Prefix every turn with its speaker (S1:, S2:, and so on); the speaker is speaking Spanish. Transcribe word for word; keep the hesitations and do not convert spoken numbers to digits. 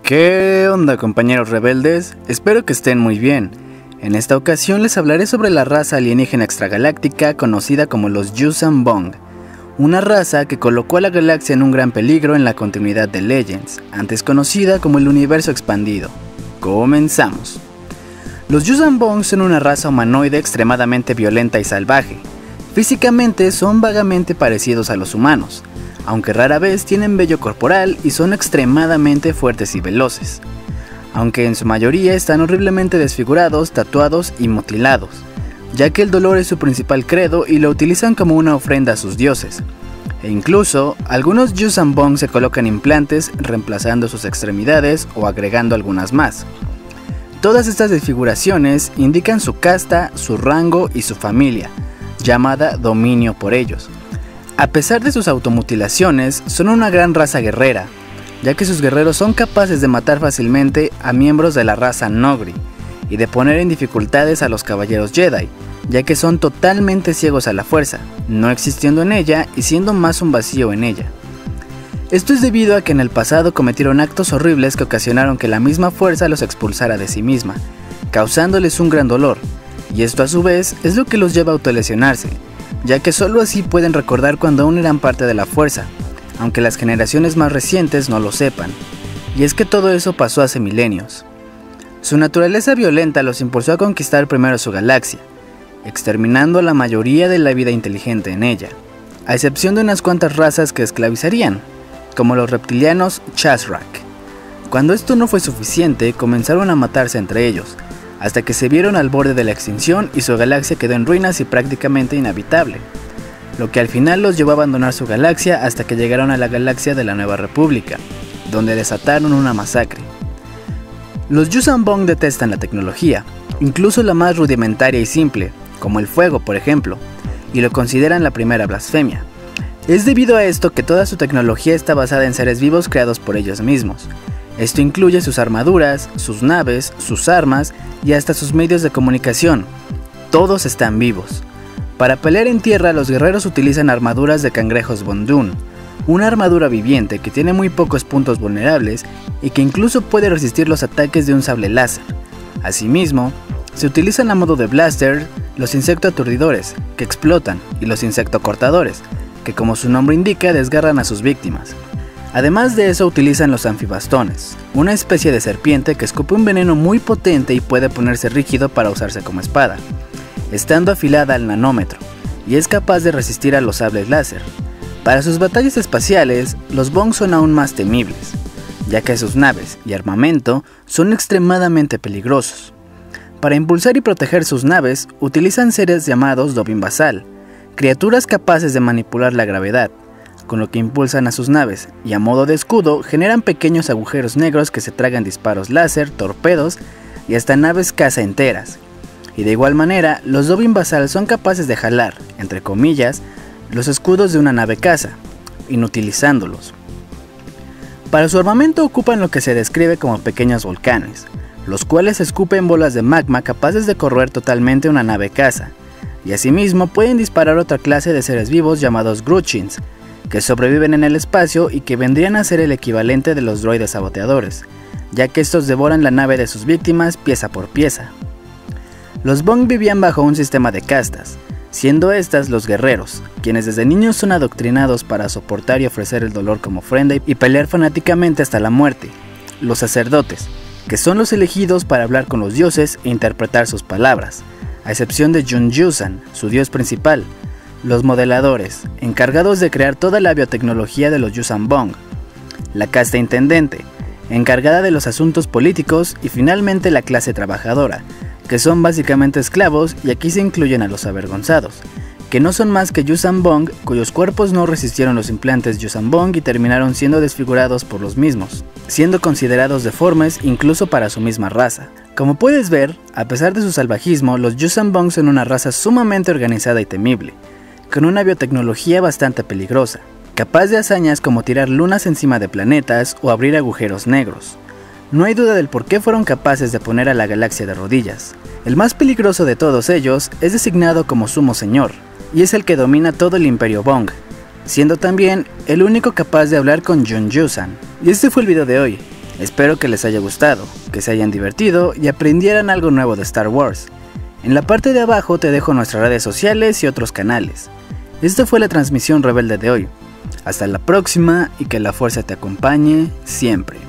S1: ¿Qué onda, compañeros rebeldes? Espero que estén muy bien. En esta ocasión les hablaré sobre la raza alienígena extragaláctica conocida como los Yuuzhan Vong, una raza que colocó a la galaxia en un gran peligro en la continuidad de Legends, antes conocida como el Universo Expandido. Comenzamos. Los Yuuzhan Vong son una raza humanoide extremadamente violenta y salvaje. Físicamente son vagamente parecidos a los humanos, aunque rara vez tienen vello corporal y son extremadamente fuertes y veloces, aunque en su mayoría están horriblemente desfigurados, tatuados y mutilados, ya que el dolor es su principal credo y lo utilizan como una ofrenda a sus dioses, e incluso algunos Yuuzhan Vong se colocan implantes reemplazando sus extremidades o agregando algunas más. Todas estas desfiguraciones indican su casta, su rango y su familia, llamada dominio por ellos. A pesar de sus automutilaciones, son una gran raza guerrera, ya que sus guerreros son capaces de matar fácilmente a miembros de la raza Noghri y de poner en dificultades a los caballeros Jedi, ya que son totalmente ciegos a la fuerza, no existiendo en ella y siendo más un vacío en ella. Esto es debido a que en el pasado cometieron actos horribles que ocasionaron que la misma fuerza los expulsara de sí misma, causándoles un gran dolor, y esto a su vez es lo que los lleva a autolesionarse, ya que solo así pueden recordar cuando aún eran parte de la fuerza, aunque las generaciones más recientes no lo sepan, y es que todo eso pasó hace milenios. Su naturaleza violenta los impulsó a conquistar primero su galaxia, exterminando a la mayoría de la vida inteligente en ella, a excepción de unas cuantas razas que esclavizarían, como los reptilianos Chazrak. Cuando esto no fue suficiente, comenzaron a matarse entre ellos, hasta que se vieron al borde de la extinción y su galaxia quedó en ruinas y prácticamente inhabitable, lo que al final los llevó a abandonar su galaxia hasta que llegaron a la galaxia de la Nueva República, donde desataron una masacre. Los Yuuzhan Vong detestan la tecnología, incluso la más rudimentaria y simple, como el fuego por ejemplo, y lo consideran la primera blasfemia. Es debido a esto que toda su tecnología está basada en seres vivos creados por ellos mismos. Esto incluye sus armaduras, sus naves, sus armas y hasta sus medios de comunicación. Todos están vivos. Para pelear en tierra, los guerreros utilizan armaduras de cangrejos Bondun, una armadura viviente que tiene muy pocos puntos vulnerables y que incluso puede resistir los ataques de un sable láser. Asimismo, se utilizan a modo de blaster los insectoaturdidores, que explotan, y los insectocortadores, que como su nombre indica desgarran a sus víctimas. Además de eso utilizan los anfibastones, una especie de serpiente que escupe un veneno muy potente y puede ponerse rígido para usarse como espada, estando afilada al nanómetro, y es capaz de resistir a los sables láser. Para sus batallas espaciales, los Vong son aún más temibles, ya que sus naves y armamento son extremadamente peligrosos. Para impulsar y proteger sus naves, utilizan seres llamados Dovin Ba'Sal, criaturas capaces de manipular la gravedad, con lo que impulsan a sus naves, y a modo de escudo generan pequeños agujeros negros que se tragan disparos láser, torpedos y hasta naves caza enteras. Y de igual manera, los Dovin Ba'Sal son capaces de jalar, entre comillas, los escudos de una nave caza, inutilizándolos. Para su armamento ocupan lo que se describe como pequeños volcanes, los cuales escupen bolas de magma capaces de corroer totalmente una nave caza, y asimismo pueden disparar otra clase de seres vivos llamados Grutchins, que sobreviven en el espacio y que vendrían a ser el equivalente de los droides saboteadores, ya que estos devoran la nave de sus víctimas pieza por pieza. Los Vong vivían bajo un sistema de castas, siendo estas los guerreros, quienes desde niños son adoctrinados para soportar y ofrecer el dolor como ofrenda y pelear fanáticamente hasta la muerte. Los sacerdotes, que son los elegidos para hablar con los dioses e interpretar sus palabras, a excepción de Jun Yuuzhan, su dios principal. Los modeladores, encargados de crear toda la biotecnología de los Yuuzhan Vong. La casta intendente, encargada de los asuntos políticos, y finalmente la clase trabajadora, que son básicamente esclavos, y aquí se incluyen a los avergonzados, que no son más que Yuuzhan Vong cuyos cuerpos no resistieron los implantes Yuuzhan Vong y terminaron siendo desfigurados por los mismos, siendo considerados deformes incluso para su misma raza. Como puedes ver, a pesar de su salvajismo, los Yuuzhan Vong son una raza sumamente organizada y temible, con una biotecnología bastante peligrosa, capaz de hazañas como tirar lunas encima de planetas o abrir agujeros negros. No hay duda del por qué fueron capaces de poner a la galaxia de rodillas. El más peligroso de todos ellos es designado como Sumo Señor, y es el que domina todo el Imperio Vong, siendo también el único capaz de hablar con Jun Yuuzhan. Y este fue el video de hoy. Espero que les haya gustado, que se hayan divertido y aprendieran algo nuevo de Star Wars. En la parte de abajo te dejo nuestras redes sociales y otros canales. Esta fue la transmisión rebelde de hoy. Hasta la próxima y que la fuerza te acompañe siempre.